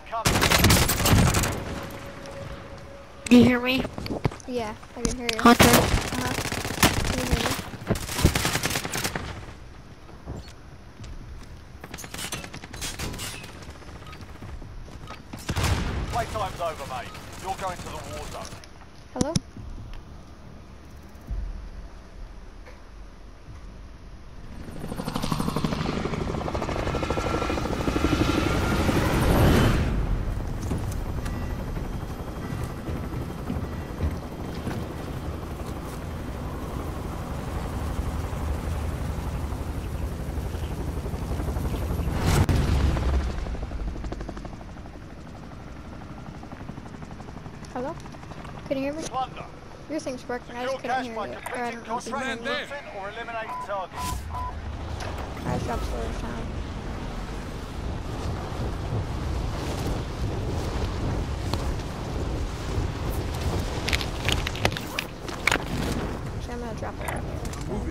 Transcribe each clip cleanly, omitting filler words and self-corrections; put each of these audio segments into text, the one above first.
Do you hear me? Yeah, I can hear you. Hunter? Can you hear me? Playtime's over, mate. You're going to the war zone. Hello? Hello? Can you hear me? Plunder. Your thing's working, I Secure just couldn't cash hear by you. Or I completing don't know if you can hear contract me. looting or eliminating targets. I just dropped storage down. Actually, I'm gonna drop it right here. Move it.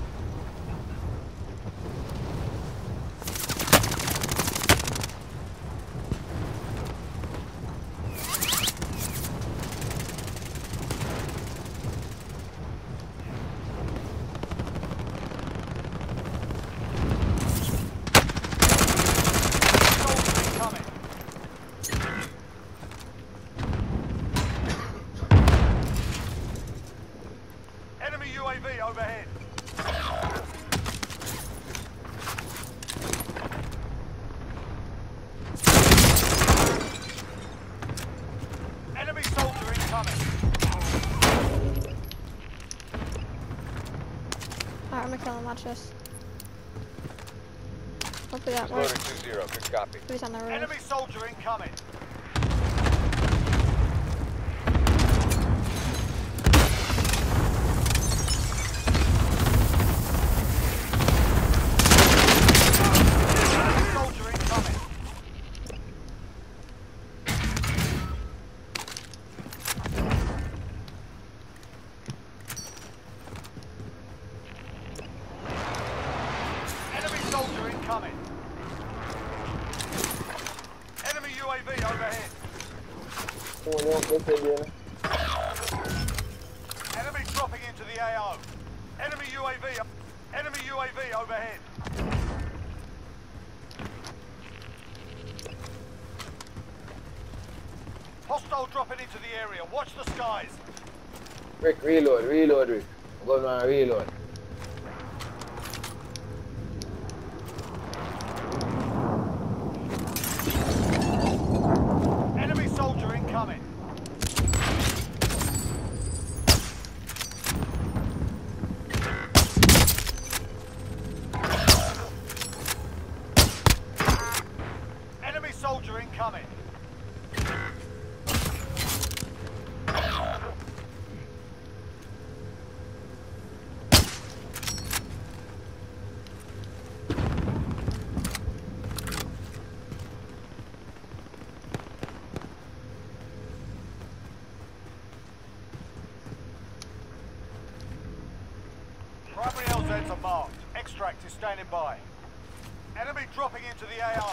Soldier incoming. Enemy UAV overhead. Enemy soldier incoming. Alright, I'm gonna kill him, watch this. Hopefully that Loader works. 2-0, good copy. He's on the roof. Enemy soldier incoming. Enemy soldier incoming. Enemy soldier incoming. Enemy UAV overhead. Enemy dropping into the AO. Enemy UAV overhead. Hostile dropping into the area. Watch the skies. Rick, reload, Rick. I'm going on reload. Enemy soldier incoming. Enemy soldier incoming. Primary LZs are marked. Extract is standing by. Enemy dropping into the AO.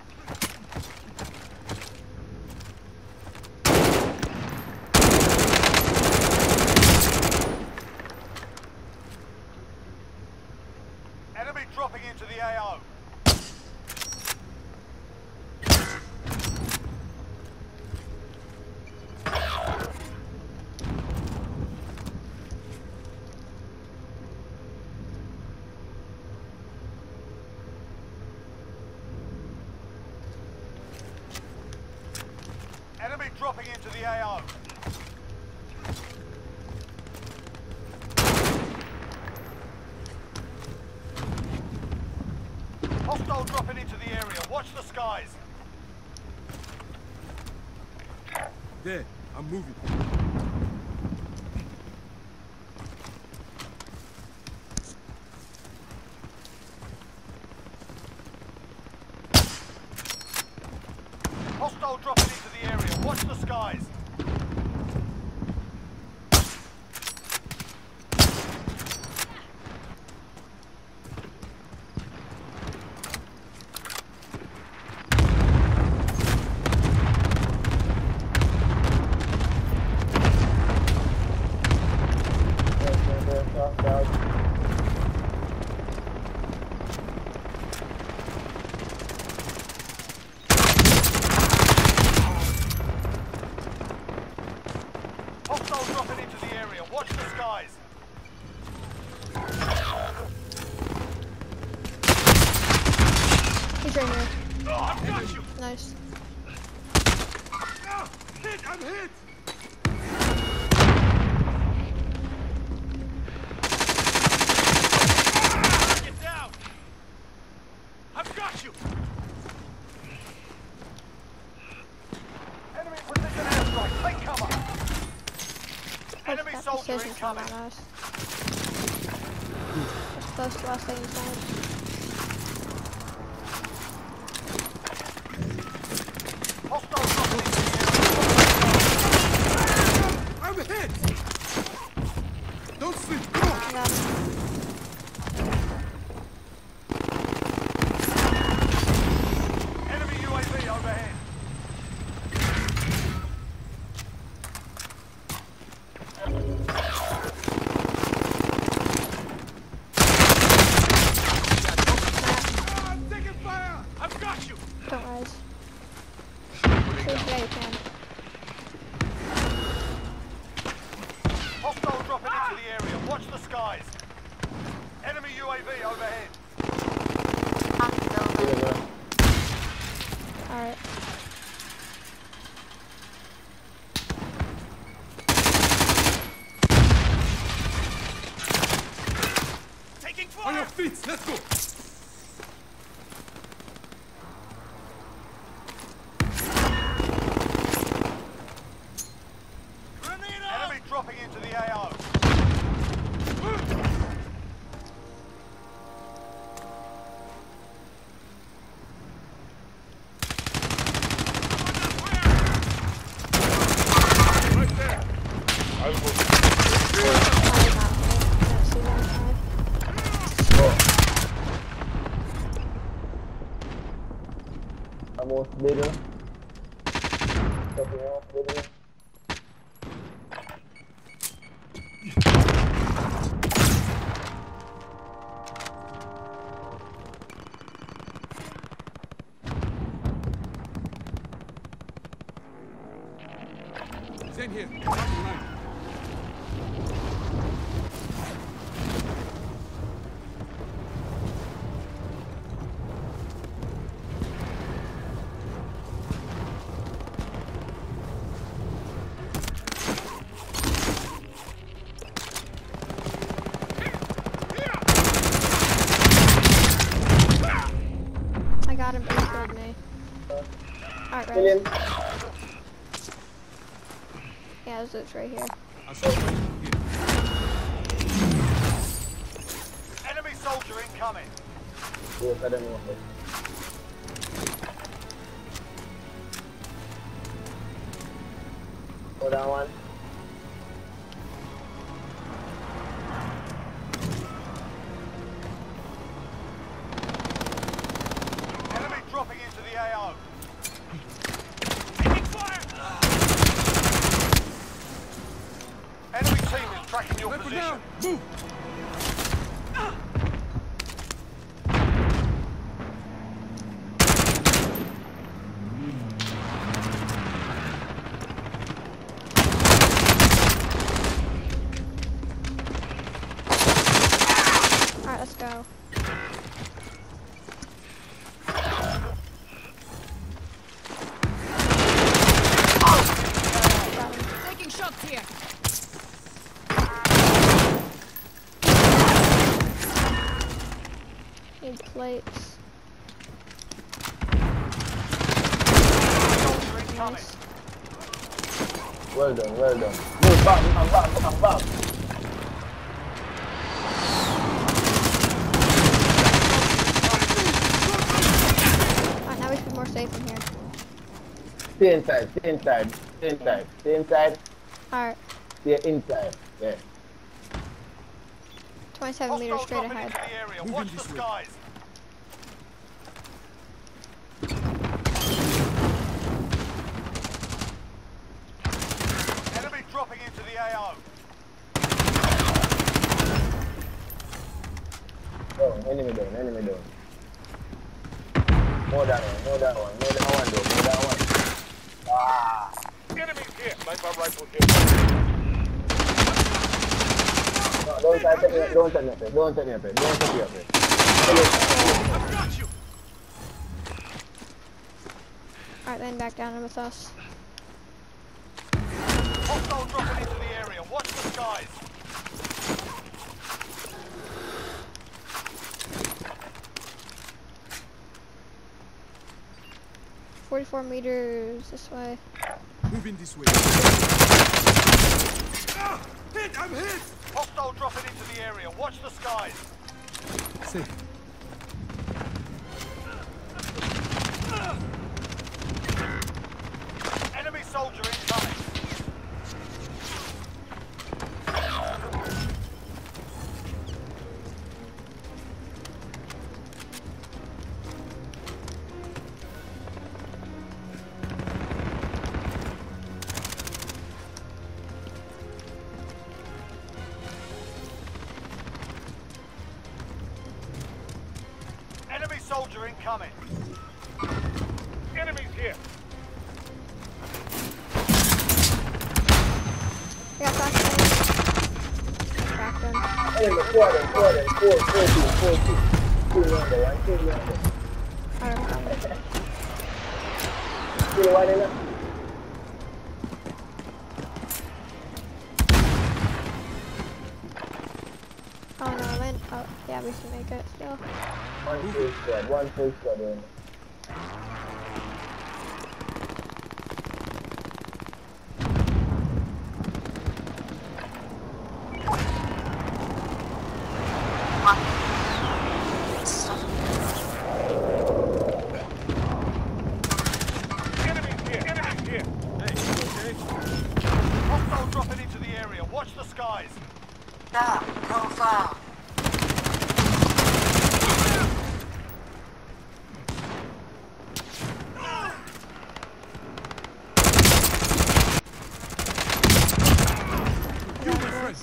Enemy dropping into the AO. Enemy dropping into the AO. Hostile dropping into the area. Watch the skies. There, I'm moving. Hostile dropping into the area. Watch the skies. Down. Hostiles dropping into the area. Watch the skies. He's right here. I've got you. Nice. Ah, hit! I'm hit! Get down. I've got you. Enemy precision airstrike. Take cover. Enemy That soldier precision shot incoming. on us. It's close to us, they inside. Hostiles dropping into the area. I'm hit! Don't sleep! Come on! I got him. Enemy UAV overhead. Ah, I'm taking fire! I've got you. Don't rise. Yeah, you can. Hostiles dropping into the area. Watch the skies. Enemy UAV overhead. Alright. Taking On your fire. feet! Let's go! Enemy dropping into the AO. Right there! I'll go. Almost middle. Stepping off middle. Zen here. Top line. I got him, but he killed me. Alright, right. Million. Yeah, there's loot's right here. I saw you here. Enemy soldier incoming. Yes, I don't know. Hold on one. Enemy dropping into the AO. Taking fire. Enemy team is tracking your Sniper position. down! Move! Alright, let's go. Got him. Taking shots here. Need plates. Soldier incoming. Nice. Well done, well done. Move back, back, back, back, back. Alright, now we should be more safe in here. Stay inside, stay inside, stay inside, stay inside, Alright, stay inside. There. 27 meters Hostiles straight dropping ahead. into the area. Moving Watch the this way. skies. Enemy dropping into the AO. enemy down, enemy down. More than one, more than one, more than one though, more than one. Ah! Enemies here. Sniper rifle here. No, don't touch me, don't touch me, don't touch me, don't touch me. I've got you. Alright, then back down with us. Hostile dropping into the area. Watch the skies. $44 meters this way. Moving this way. Ah! Hit! I'm hit! Hostile dropping into the area. Watch the skies. Safe. Enemy soldier incoming. Enemy soldier incoming. Enemies here. I got flashbang. Cracked him. Enemy, 4 2. 2 yonder, 1, 2 yonder. Alright, I'm coming. 2 1 in there. Oh no, Lynn. Oh, yeah, we can make it still. 1 full squad in. Enemies here. Enemies here. Hey, okay? Hostile dropping into the area. Watch the skies. Now, profile. You, my friend.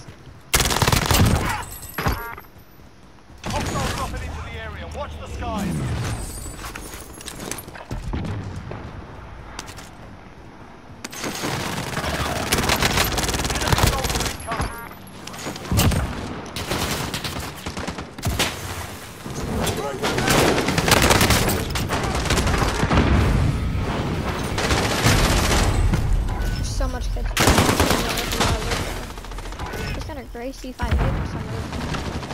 Hostile dropping into the area. Watch the skies. Enemy soldier incoming. There's so much kids. Just got a gray C5 for some reason.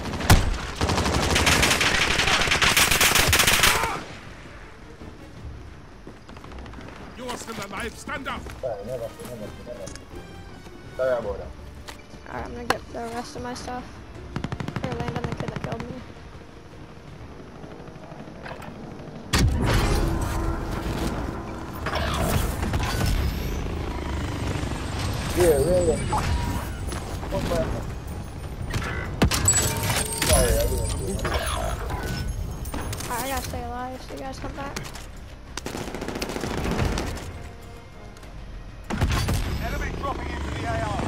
You are still alive. Stand up. Sorry, never. Sorry about that. Alright, I'm gonna get the rest of my stuff. Or land on the kid that killed me. Yeah, really. What the? Sorry, I didn't see that. Alright, I gotta stay alive so you guys come back. Enemy dropping into the AR.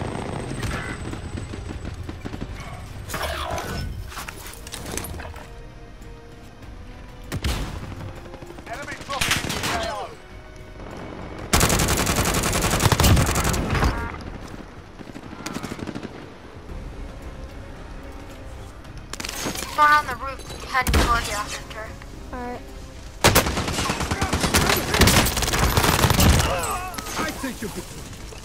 Enemy dropping into the AO. One on the roof, heading toward you, Hunter. Alright. I take your victory.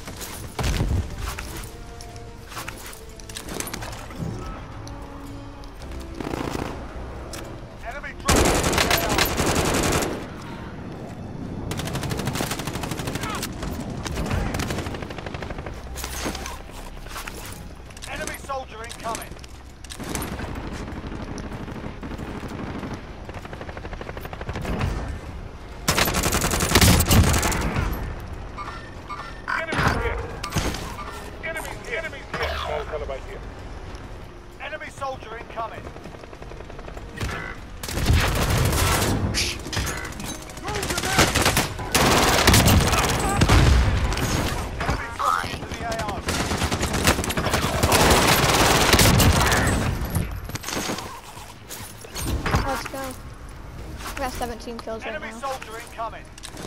Enemy dropping into the AO. Enemy soldier incoming. Enemies here. Enemies here. Enemies here. Small caliber here. Enemy soldier incoming. Enemy soldier into the AO. 17 kills right Enemy now. soldier incoming.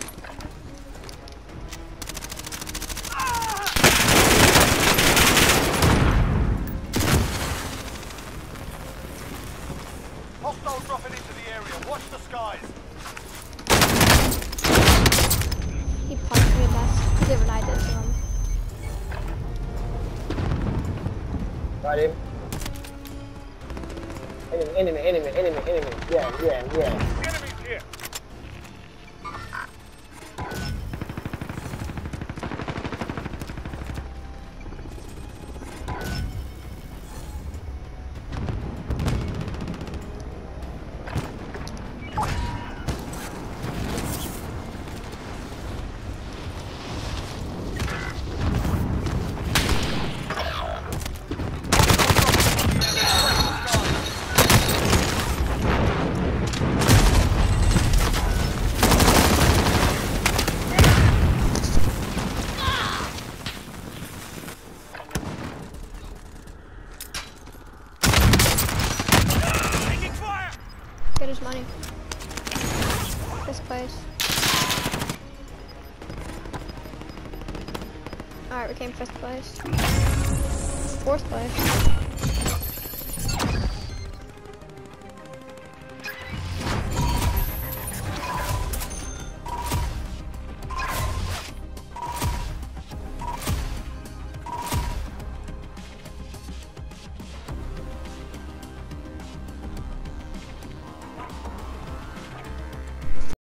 Hostile dropping into the area. Watch the skies. He punched me less. He did what I did to him. Got him. Enemy. Yeah. Enemies here. Get his money. This place. Alright, we came 5th place. 4th place.